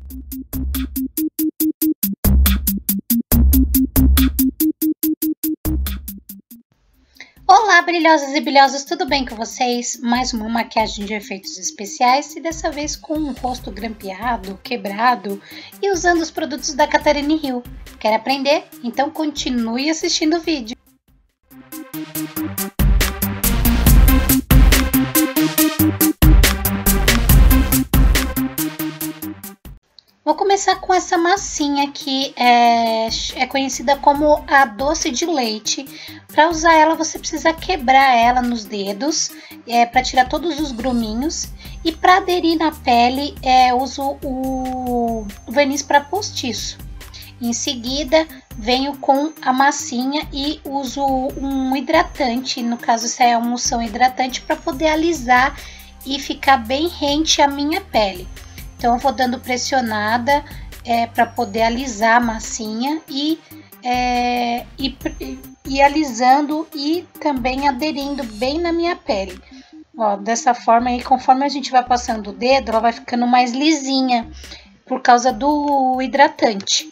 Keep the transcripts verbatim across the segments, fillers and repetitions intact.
Olá, brilhosas e brilhosos, tudo bem com vocês? Mais uma maquiagem de efeitos especiais e dessa vez com um rosto grampeado, quebrado e usando os produtos da Catherine Hill. Quer aprender? Então continue assistindo o vídeo. Vou começar com essa massinha que é, é conhecida como a doce de leite. Para usar ela, você precisa quebrar ela nos dedos é, para tirar todos os gruminhos. E para aderir na pele, é, uso o verniz para postiço. Em seguida, venho com a massinha e uso um hidratante. No caso, essa é uma emulsão hidratante para poder alisar e ficar bem rente à minha pele. Então, eu vou dando pressionada é, para poder alisar a massinha e, é, e, e alisando e também aderindo bem na minha pele. Ó, dessa forma aí, conforme a gente vai passando o dedo, ela vai ficando mais lisinha por causa do hidratante.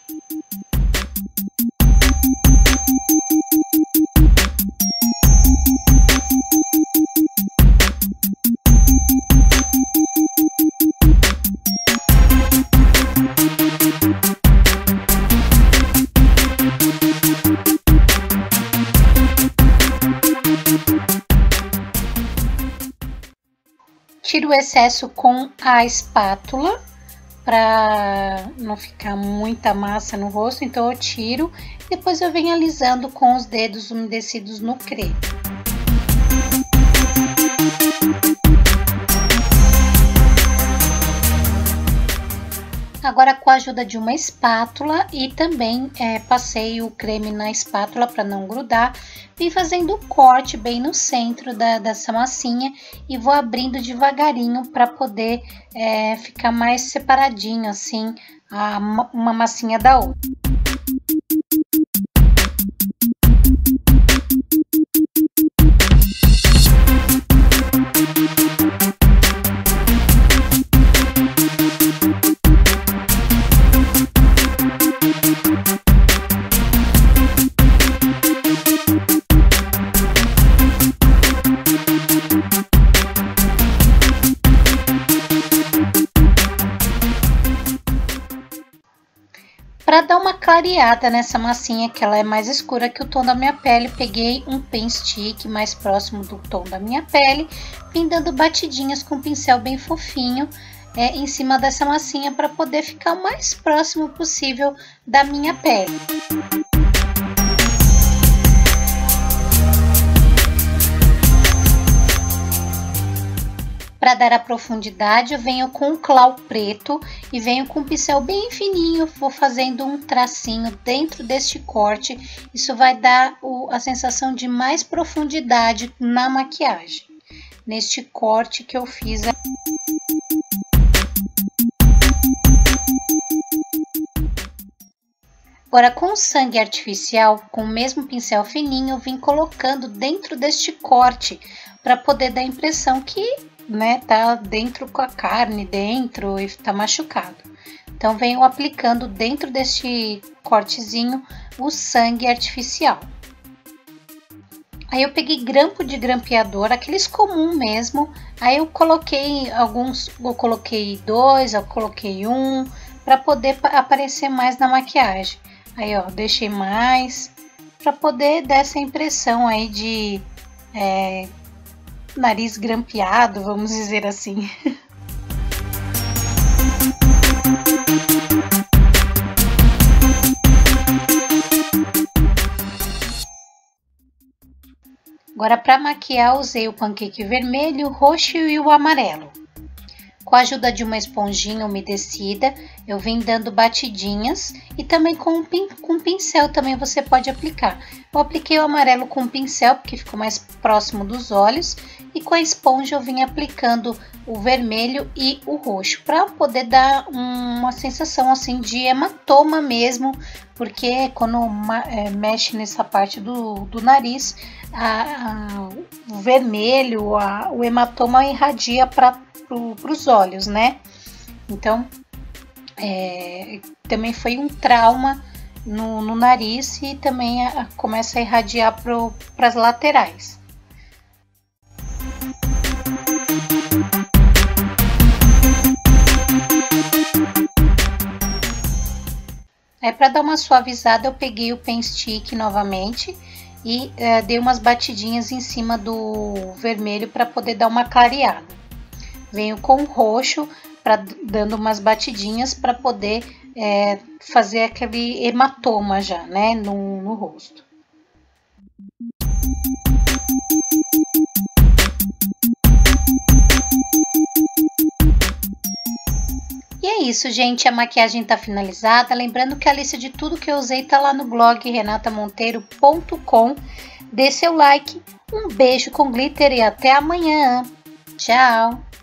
Tiro o excesso com a espátula para não ficar muita massa no rosto, então eu tiro e depois eu venho alisando com os dedos umedecidos no creme. Agora, com a ajuda de uma espátula e também é, passei o creme na espátula para não grudar, vim fazendo um corte bem no centro da, dessa massinha e vou abrindo devagarinho para poder é, ficar mais separadinho assim, a, uma massinha da outra. Para dar uma clareada nessa massinha, que ela é mais escura que o tom da minha pele, peguei um pen stick mais próximo do tom da minha pele, vim dando batidinhas com um pincel bem fofinho é, em cima dessa massinha para poder ficar o mais próximo possível da minha pele. Para dar a profundidade, eu venho com um clau preto e venho com um pincel bem fininho, vou fazendo um tracinho dentro deste corte. Isso vai dar o, a sensação de mais profundidade na maquiagem, neste corte que eu fiz. Agora, com sangue artificial, com o mesmo pincel fininho, eu vim colocando dentro deste corte para poder dar a impressão que né, tá dentro com a carne dentro e tá machucado. Então, venho aplicando dentro deste cortezinho o sangue artificial. Aí, eu peguei grampo de grampeador, aqueles comum mesmo. Aí, eu coloquei alguns, eu coloquei dois, eu coloquei um, para poder aparecer mais na maquiagem. Aí, ó, deixei mais, para poder dar essa impressão aí de é, nariz grampeado, vamos dizer assim. Agora, para maquiar, usei o pancake vermelho, o roxo e o amarelo. Com a ajuda de uma esponjinha umedecida, eu vim dando batidinhas e também com um, pin com um pincel também você pode aplicar. Eu apliquei o amarelo com o pincel porque ficou mais próximo dos olhos e com a esponja eu vim aplicando o vermelho e o roxo para poder dar uma sensação assim de hematoma mesmo, porque quando é, mexe nessa parte do, do nariz, a, a, o vermelho, a, o hematoma irradia para para os olhos, né? Então, é, também foi um trauma no, no nariz e também a, começa a irradiar para as laterais. Aí, para dar uma suavizada, eu peguei o pen stick novamente e é, dei umas batidinhas em cima do vermelho para poder dar uma clareada. Venho com o roxo, pra, dando umas batidinhas para poder é, fazer aquele hematoma já, né, no, no rosto. E é isso, gente, a maquiagem tá finalizada. Lembrando que a lista de tudo que eu usei tá lá no blog renata monteiro ponto com. Dê seu like, um beijo com glitter e até amanhã. Tchau!